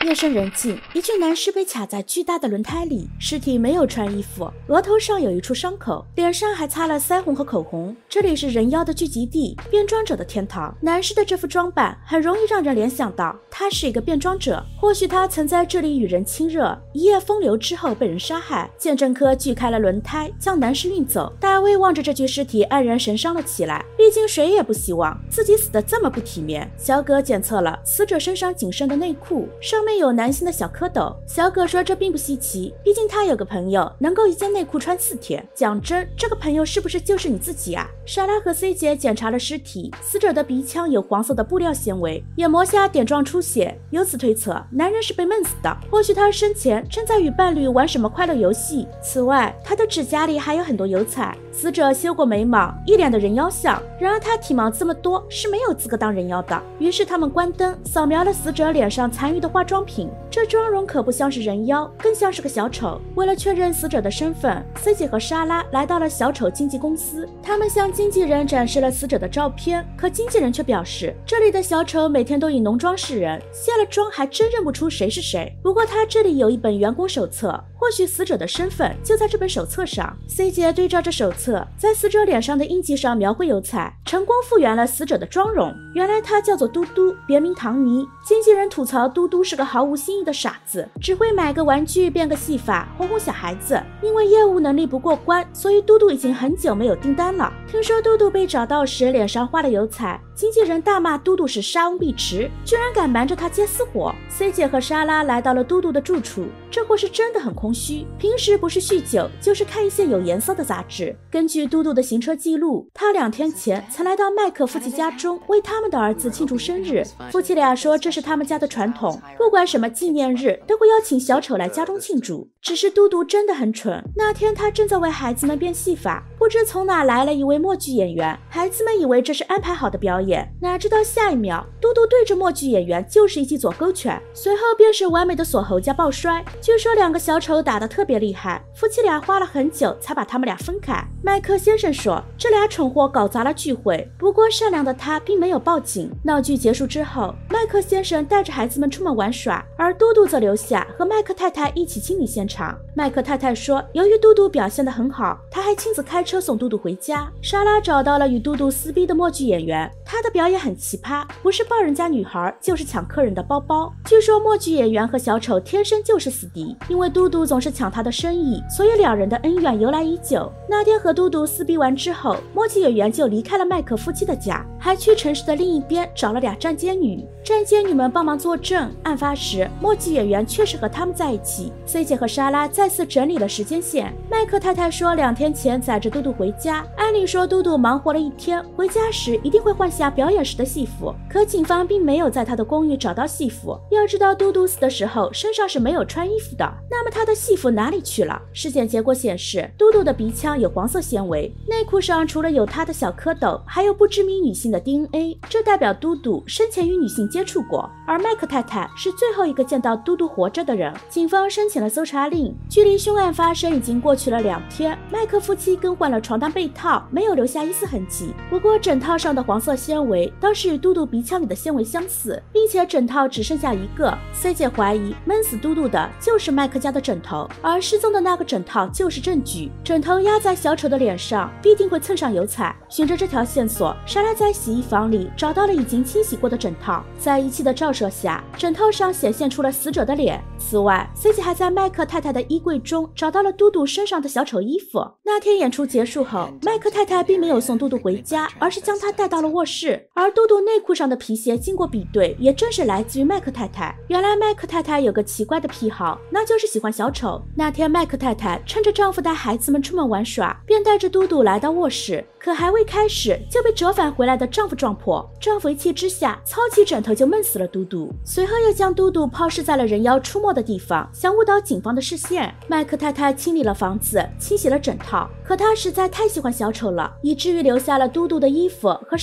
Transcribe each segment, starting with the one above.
夜深人静，一具男尸被卡在巨大的轮胎里，尸体没有穿衣服，额头上有一处伤口，脸上还擦了腮红和口红。这里是人妖的聚集地，变装者的天堂。男尸的这副装扮很容易让人联想到他是一个变装者，或许他曾在这里与人亲热，一夜风流之后被人杀害。鉴证科锯开了轮胎，将男尸运走。大卫望着这具尸体黯然神伤了起来，毕竟谁也不希望自己死得这么不体面。小葛检测了死者身上仅剩的内裤，上面有男性的小蝌蚪。小葛说这并不稀奇，毕竟他有个朋友能够一件内裤穿4天。讲真，这个朋友是不是就是你自己啊？莎拉和 C 姐检查了尸体，死者的鼻腔有黄色的布料纤维，眼膜下点状出血，由此推测男人是被闷死的，或许他生前正在与伴侣玩什么快乐游戏。此外，他的指甲里还有很多油彩。死者修过眉毛，一脸的人妖相，然而他体毛这么多，是没有资格当人妖的。于是他们关灯，扫描了死者脸上残余的化妆品，这妆容可不像是人妖，更像是个小丑。为了确认死者的身份， C 姐和莎拉来到了小丑经纪公司，他们向经纪人展示了死者的照片，可经纪人却表示，这里的小丑每天都以浓妆示人，卸了妆还真认不出谁是谁。不过他这里有一本员工手册，或许死者的身份就在这本手册上。 C 姐对照着手册，在死者脸上的印记上描绘油彩，成功复原了死者的妆容。原来他叫做嘟嘟，别名唐尼。经纪人吐槽嘟嘟是个毫无新意的傻子，只会买个玩具变个戏法哄哄小孩子。因为业务能力不过关，所以嘟嘟已经很久没有订单了。听说嘟嘟被找到时脸上画了油彩，经纪人大骂嘟嘟是沙翁碧池，居然敢瞒着他接私活。 C 姐和莎拉来到了嘟嘟的住处，这货是真的很空虚，平时不是酗酒就是看一些有颜色的杂志。根据嘟嘟的行车记录，他2天前曾来到麦克夫妻家中为他们的儿子庆祝生日。夫妻俩说这是他们家的传统，不管什么纪念日都会邀请小丑来家中庆祝。只是嘟嘟真的很蠢，那天他正在为孩子们变戏法，不知从哪来了一位默剧演员，孩子们以为这是安排好的表演，哪知道下一秒嘟嘟对着默剧演员就是一记左勾拳，随后便是完美的锁喉加抱摔。据说2个小丑打得特别厉害，夫妻俩花了很久才把他们俩分开。麦克先生说这俩蠢货搞砸了聚会，不过善良的他并没有报警。闹剧结束之后，麦克先生带着孩子们出门玩耍，而嘟嘟则留下和麦克太太一起清理现场。麦克太太说由于嘟嘟表现得很好，他还亲自开车送嘟嘟回家。莎拉找到了与嘟嘟撕逼的默剧演员，他的表演很奇葩，不是抱人家女孩就是抢客人的包包。据说默剧演员和小丑天生就是死敌，因为嘟嘟总是抢他的生意，所以2人的恩怨由来已久。那天和嘟嘟撕逼完之后，默剧演员就离开了麦克夫妻的家，还去城市的另一边找了2站监女。站监女们帮忙作证，案发时默剧演员确实和他们在一起。 C 姐和莎拉再次整理了时间线，麦克太太说2天前载着嘟嘟回家，按理说嘟嘟忙活了1天，回家时一定会换下表演时的戏服，可警方并没有在他的公寓找到戏服。要知道嘟嘟死的时候身上是没有穿衣服的，那么他的戏服哪里去了？尸检结果显示，嘟嘟的鼻腔有黄色纤维，内裤上除了有他的小蝌蚪，还有不知名女性的 DNA， 这代表嘟嘟生前与女性接触过。而麦克太太是最后一个见到嘟嘟活着的人。警方申请了搜查令，距离凶案发生已经过去了2天，麦克夫妻更换了床单被套，没有留下一丝痕迹。不过枕套上的黄色纤维倒是与嘟嘟鼻腔里的纤维相似，并且枕套只剩下1个。 C 姐怀疑闷死嘟嘟的就是麦克家的枕头，而失踪的那个枕套就是证据。枕头压在小丑的脸上，必定会蹭上油彩。循着这条线索，莎拉在洗衣房里找到了已经清洗过的枕套，在仪器的照射下，枕套上显现出了死者的脸。此外， C 姐还在麦克太太的衣柜中找到了嘟嘟身上的小丑衣服。那天演出结束后，麦克太太并没有送嘟嘟回家，而是将他带到了卧室。而嘟嘟内裤上的皮鞋经过比对，也正是来自于麦克太太。原来麦克太太有个奇怪的癖好，那就是喜欢小丑。那天麦克太太趁着丈夫带孩子们出门玩耍，便带着嘟嘟来到卧室，可还未开始就被折返回来的丈夫撞破。丈夫一气之下操起枕头就闷死了嘟嘟，随后又将嘟嘟抛尸在了人妖出没的地方，想误导警方的视线。麦克太太清理了房子，清洗了枕套，可她实在太喜欢小丑了，以至于留下了嘟嘟的衣服和杀死他的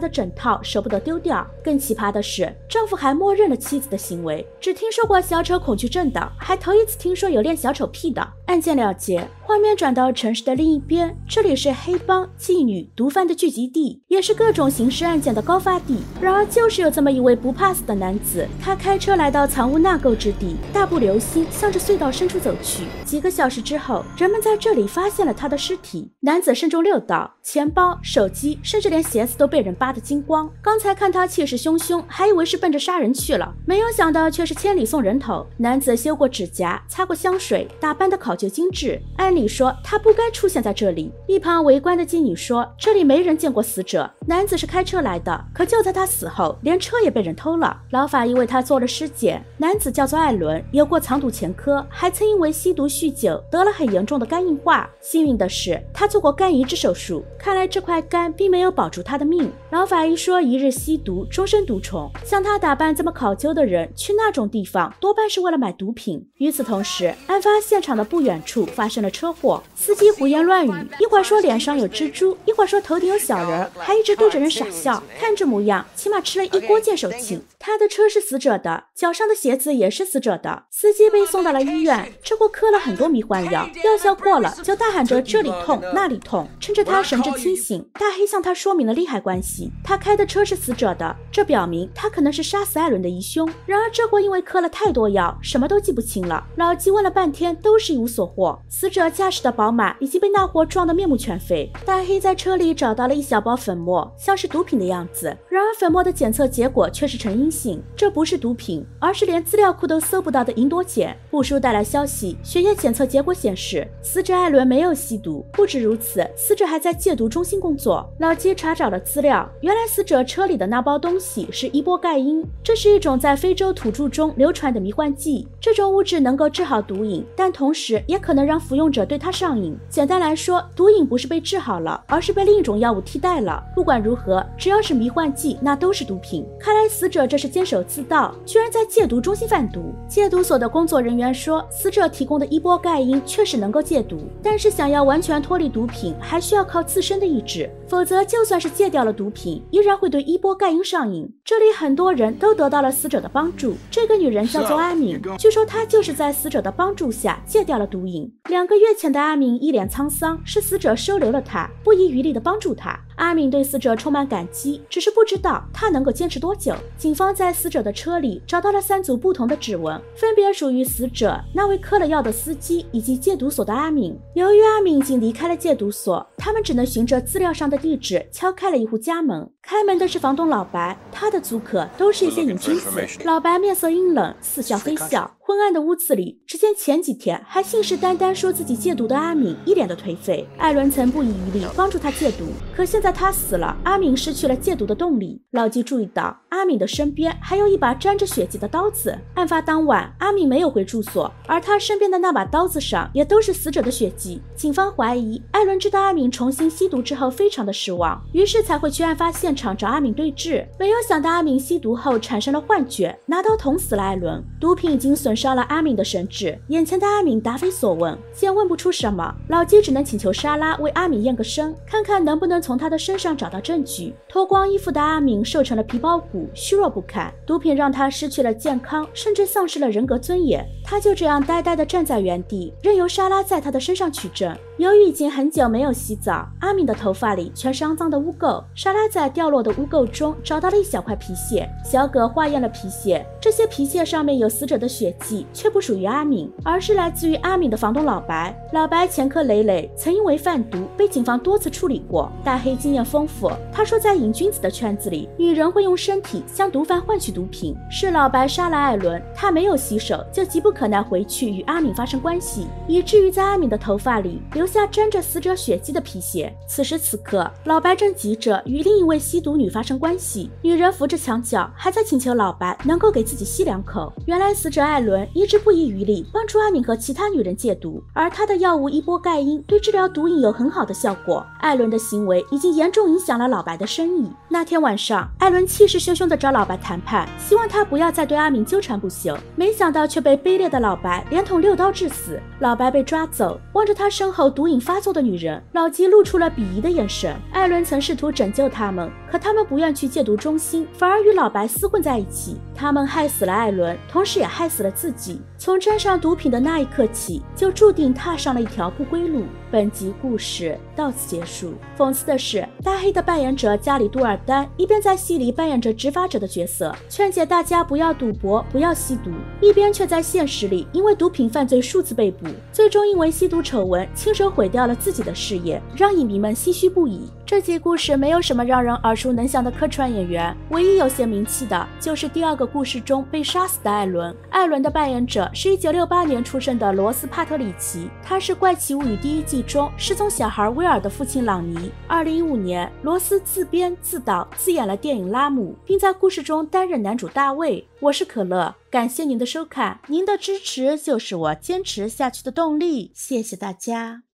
的枕套舍不得丢掉。更奇葩的是，丈夫还默认了妻子的行为，只听说过小丑恐惧症的，还头一次听说有恋小丑癖的。案件了结，画面转到城市的另一边，这里是黑帮、妓女、毒贩的聚集地，也是各种刑事案件的高发地。然而就是有这么一位不怕死的男子，他开车来到藏污纳垢之地，大步流星向着隧道深处走去。几个小时之后，人们在这里发现了他的尸体，男子身中6刀，钱包、手机，甚至连鞋子都被人扒得精光。刚才看他气势汹汹，还以为是奔着杀人去了，没有想到却是千里送人头。男子修过指甲，擦过香水，打扮得考究精致，按理说他不该出现在这里。一旁围观的妓女说，这里没人见过死者，男子是开车来的，可就在他死后，连车也被人偷了。老法医为他做了尸检，男子叫做艾伦，有过藏毒前科，还曾因为吸毒酗酒得了很严重的肝硬化。幸运的是，他做过肝移植手术，看来这块肝并没有保住他的命。老法医说，一日吸毒，终身毒虫。像他打扮这么考究的人，去那种地方多半是为了买毒品。与此同时，案发现场的不远处发生了车祸，司机胡言乱语，一会儿说脸上有蜘蛛，一会儿说头顶有小人，还一直对着人傻笑，看这模样，起码吃了一锅见手青。他的车是死者的，脚上的鞋子也是死者的。司机被送到了医院，这货嗑了很多迷幻药，药效过了就大喊着这里痛那里痛。趁着他神志清醒，大黑向他说明了利害关系，他开的车是死者的，这表明他可能是杀死艾伦的疑凶。然而这货因为嗑了太多药，什么都记不清了。老纪问了半天都是一无所获。死者驾驶的宝马已经被那货撞得面目全非。大黑在车里找到了一小包粉末，像是毒品的样子，然而粉末的检测结果却是呈阴性，这不是毒品，而是连资料库都搜不到的吲哚碱。部署带来消息，血液检测结果显示，死者艾伦没有吸毒，不止如此，死者还在戒毒中心工作。老纪查找了资料，原来死者车里的那包东西是伊波盖因，这是一种在非洲土著中流传的迷幻剂，这种物质能够治好毒瘾，但同时也可能让服用者对它上瘾。简单来说，毒瘾不是被治好了，而是被另一种药物替代了。不管如何，只要是迷幻剂，那都是毒品。看来死者这是监守自盗，居然在戒毒中心贩毒。戒毒所的工作人员说，死者提供的伊波盖因确实能够戒毒，但是想要完全脱离毒品，还需要靠自身的意志，否则就算是戒掉了毒品，依然会对伊波盖因上瘾。这里很多人都得到了死者的帮助，这个女人叫做阿敏，据说她就是在死者的帮助下戒掉了毒瘾。2个月前的阿敏一脸沧桑，是死者收留了她，不遗余力地帮助她。阿敏对死者充满感激，只是不知道她能够坚持多久。警方在死者的车里找到了3组不同的指纹，分别属于死者、那位嗑了药的司机以及戒毒所的阿敏。由于阿敏已经离开了戒毒所，他们只能循着资料上的地址敲开了一户家门。开门的是房东老白，他的租客都是一些瘾君子。老白面色阴冷，似笑非笑。昏暗的屋子里，只见前几天还信誓旦旦说自己戒毒的阿敏一脸的颓废。艾伦曾不遗余力帮助他戒毒，可现在他死了，阿敏失去了戒毒的动力。老纪注意到阿敏的身边还有一把沾着血迹的刀子。案发当晚，阿敏没有回住所，而他身边的那把刀子上也都是死者的血迹。警方怀疑艾伦知道阿敏重新吸毒之后非常的失望，于是才会去案发现场找阿敏对峙。没有想到阿敏吸毒后产生了幻觉，拿刀捅死了艾伦。毒品已经损伤了阿敏的神智，眼前的阿敏答非所问，见问不出什么，老纪只能请求莎拉为阿敏验个身，看看能不能从他的身上找到证据。脱光衣服的阿敏瘦成了皮包骨，虚弱不堪，毒品让他失去了健康，甚至丧失了人格尊严。他就这样呆呆地站在原地，任由莎拉在他的身上取证。由于已经很久没有洗澡，阿敏的头发里全是肮脏的污垢。莎拉在掉落的污垢中找到了一小块皮屑，小葛化验了皮屑，这些皮屑上面有死者的血迹，却不属于阿敏，而是来自于阿敏的房东老白。老白前科累累，曾因为贩毒被警方多次处理过。大黑经验丰富，他说在瘾君子的圈子里，女人会用身体向毒贩换取毒品。是老白杀了艾伦，他没有洗手，就急不可耐回去与阿敏发生关系，以至于在阿敏的头发里留下沾着死者血迹的皮屑。此时此刻，老白正急着与另一位吸毒女发生关系，女人扶着墙角，还在请求老白能够给自己吸2口。原来死者艾伦一直不遗余力帮助阿敏和其他女人戒毒，而他的药物伊波盖因对治疗毒瘾有很好的效果。艾伦的行为已经严重影响了老白的生意。那天晚上，艾伦气势汹汹地找老白谈判，希望他不要再对阿敏纠缠不休，没想到却被卑劣的老白连捅6刀致死。老白被抓走，望着他身后毒瘾发作的女人，老纪露出了鄙夷的眼神。艾伦曾试图拯救他们，可可他们不愿去戒毒中心，反而与老白厮混在一起。他们害死了艾伦，同时也害死了自己。从沾上毒品的那一刻起，就注定踏上了一条不归路。本集故事到此结束。讽刺的是，大黑的扮演者加里·杜尔丹一边在戏里扮演着执法者的角色，劝解大家不要赌博、不要吸毒，一边却在现实里因为毒品犯罪数次被捕，最终因为吸毒丑闻亲手毁掉了自己的事业，让影迷们唏嘘不已。这集故事没有什么让人耳熟能详的客串演员，唯一有些名气的就是第二个故事中被杀死的艾伦。艾伦的扮演者是1968年出生的罗斯·帕特里奇，他是《怪奇物语》第1季中失踪小孩威尔的父亲朗尼。2015年，罗斯自编自导自演了电影《拉姆》，并在故事中担任男主大卫。我是可乐，感谢您的收看，您的支持就是我坚持下去的动力，谢谢大家。